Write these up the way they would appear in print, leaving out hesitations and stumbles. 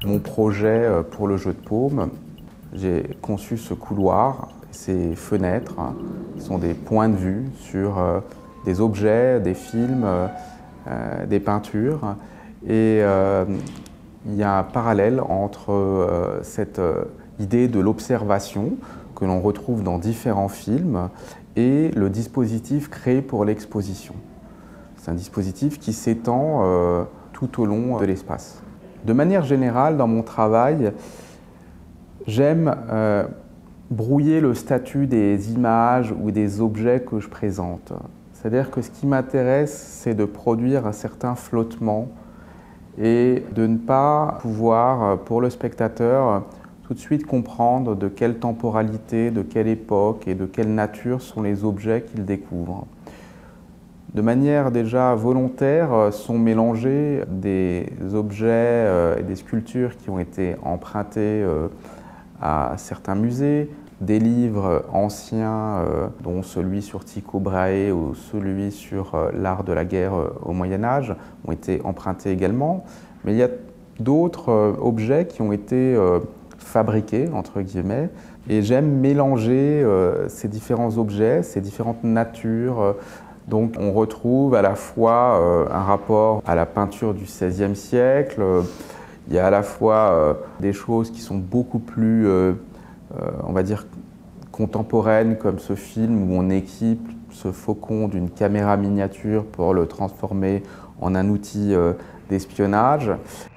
Mon projet pour le jeu de paume, j'ai conçu ce couloir, ces fenêtres, qui sont des points de vue sur des objets, des films, des peintures. Et il y a un parallèle entre cette idée de l'observation que l'on retrouve dans différents films et le dispositif créé pour l'exposition. C'est un dispositif qui s'étend tout au long de l'espace. De manière générale, dans mon travail, j'aime brouiller le statut des images ou des objets que je présente. C'est-à-dire que ce qui m'intéresse, c'est de produire un certain flottement et de ne pas pouvoir, pour le spectateur, tout de suite comprendre de quelle temporalité, de quelle époque et de quelle nature sont les objets qu'il découvre. De manière déjà volontaire, sont mélangés des objets et des sculptures qui ont été empruntés à certains musées, des livres anciens, dont celui sur Tycho Brahe ou celui sur l'art de la guerre au Moyen-Âge, ont été empruntés également. Mais il y a d'autres objets qui ont été fabriqués, entre guillemets, et j'aime mélanger ces différents objets, ces différentes natures. Donc on retrouve à la fois un rapport à la peinture du XVIe siècle, il y a à la fois des choses qui sont beaucoup plus, on va dire, contemporaines, comme ce film où on équipe ce faucon d'une caméra miniature pour le transformer en un outil d'espionnage.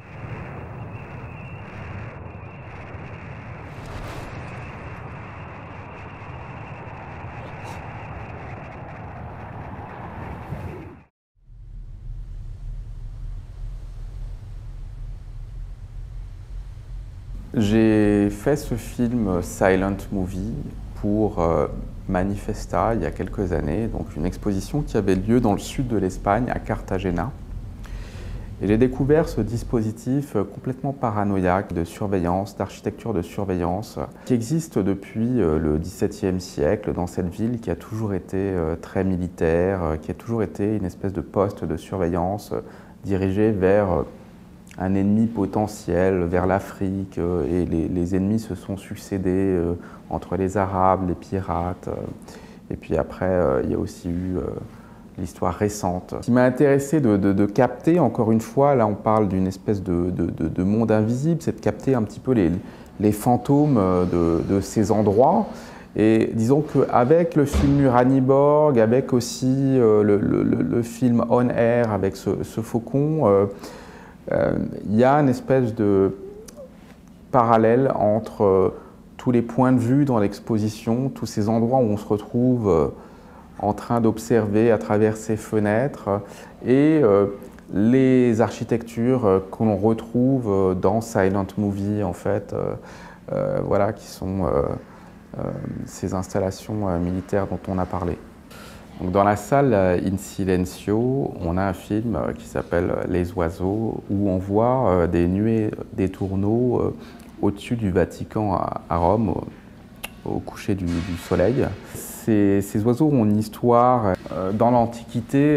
J'ai fait ce film Silent Movie pour Manifesta il y a quelques années, donc une exposition qui avait lieu dans le sud de l'Espagne, à Cartagena. Et j'ai découvert ce dispositif complètement paranoïaque de surveillance, d'architecture de surveillance, qui existe depuis le XVIIe siècle dans cette ville qui a toujours été très militaire, qui a toujours été une espèce de poste de surveillance dirigé vers un ennemi potentiel, vers l'Afrique, et les ennemis se sont succédés entre les Arabes, les pirates, et puis après il y a aussi eu l'histoire récente. Ce qui m'a intéressé de capter, encore une fois, là on parle d'une espèce de monde invisible, c'est de capter un petit peu les fantômes de ces endroits. Et disons qu'avec le film Uraniborg, avec aussi le film On Air, avec ce faucon, il y a une espèce de parallèle entre tous les points de vue dans l'exposition, tous ces endroits où on se retrouve en train d'observer à travers ces fenêtres et les architectures que l'on retrouve dans Silent Movie, en fait, voilà, qui sont ces installations militaires dont on a parlé. Donc dans la salle In Silencio, on a un film qui s'appelle Les Oiseaux, où on voit des nuées, des tourneaux au-dessus du Vatican à Rome, au coucher du soleil. Ces oiseaux ont une histoire. Dans l'Antiquité,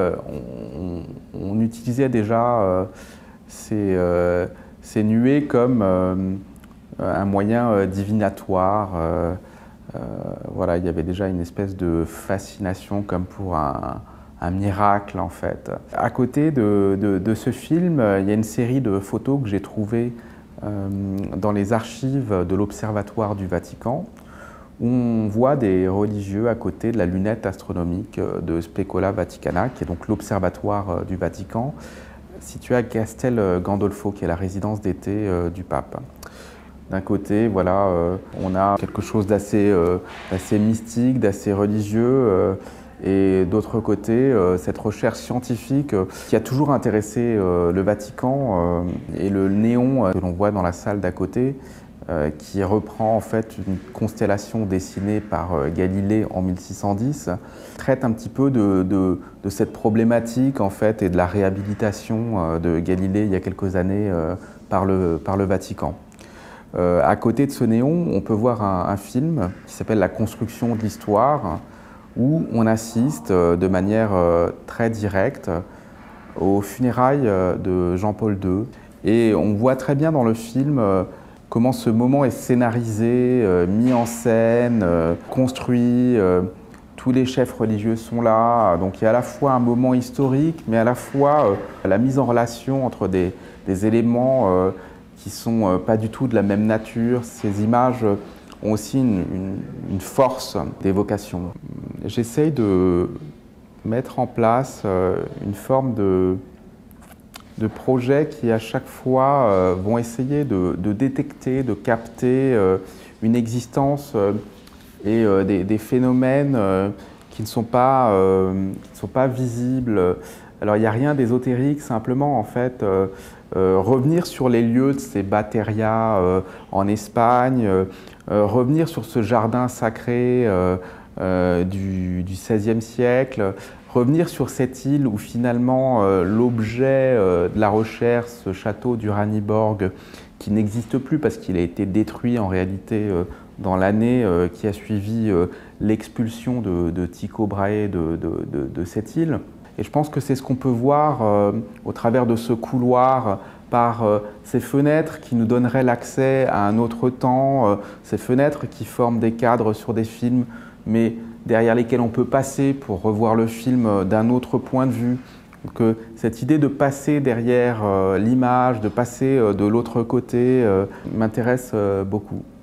on utilisait déjà ces nuées comme un moyen divinatoire. Voilà, il y avait déjà une espèce de fascination comme pour un miracle, en fait. À côté de ce film, il y a une série de photos que j'ai trouvées dans les archives de l'Observatoire du Vatican, où on voit des religieux à côté de la lunette astronomique de Specola Vaticana, qui est donc l'Observatoire du Vatican, situé à Castel Gandolfo, qui est la résidence d'été du pape. D'un côté, voilà, on a quelque chose d'assez mystique, d'assez religieux, et d'autre côté, cette recherche scientifique qui a toujours intéressé le Vatican et le néon que l'on voit dans la salle d'à côté, qui reprend en fait une constellation dessinée par Galilée en 1610, traite un petit peu de cette problématique en fait et de la réhabilitation de Galilée il y a quelques années par le Vatican. À côté de ce néon, on peut voir un film qui s'appelle La construction de l'histoire, où on assiste de manière très directe aux funérailles de Jean-Paul II. Et on voit très bien dans le film comment ce moment est scénarisé, mis en scène, construit. Tous les chefs religieux sont là. Donc il y a à la fois un moment historique, mais à la fois la mise en relation entre des éléments qui ne sont pas du tout de la même nature. Ces images ont aussi une force d'évocation. J'essaye de mettre en place une forme de projets qui à chaque fois vont essayer de détecter, de capter une existence et des phénomènes qui ne sont pas visibles. Alors il n'y a rien d'ésotérique, simplement en fait revenir sur les lieux de ces bactérias en Espagne, revenir sur ce jardin sacré du XVIe siècle, revenir sur cette île où finalement l'objet de la recherche, ce château du Raniborg, qui n'existe plus parce qu'il a été détruit en réalité dans l'année qui a suivi l'expulsion de Tycho Brahe de cette île. Et je pense que c'est ce qu'on peut voir au travers de ce couloir, par ces fenêtres qui nous donneraient l'accès à un autre temps, ces fenêtres qui forment des cadres sur des films, mais derrière lesquels on peut passer pour revoir le film d'un autre point de vue. Donc, cette idée de passer derrière l'image, de passer de l'autre côté, m'intéresse beaucoup.